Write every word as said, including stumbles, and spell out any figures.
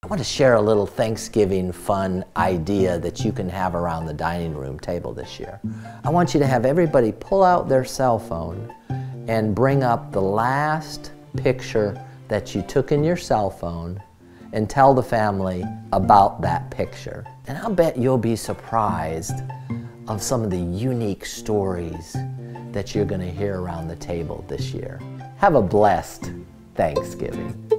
I want to share a little Thanksgiving fun idea that you can have around the dining room table this year. I want you to have everybody pull out their cell phone and bring up the last picture that you took in your cell phone and tell the family about that picture. And I'll bet you'll be surprised of some of the unique stories that you're going to hear around the table this year. Have a blessed Thanksgiving.